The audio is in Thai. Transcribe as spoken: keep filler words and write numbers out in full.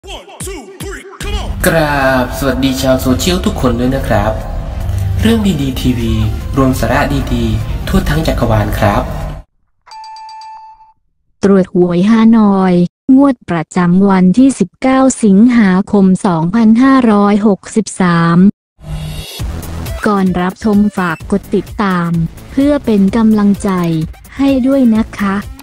กราบสวัสดีชาวโซเชียลทุกคนด้วยนะครับเรื่องดีๆทีวีรวมสาระดีๆทั่วทั้งจักรวาลครับตรวจหวยฮานอยงวดประจำวันที่สิบเก้าสิงหาคมสองพันห้าร้อยหกสิบสามก่อนรับชมฝากกดติดตามเพื่อเป็นกำลังใจให้ด้วยนะคะ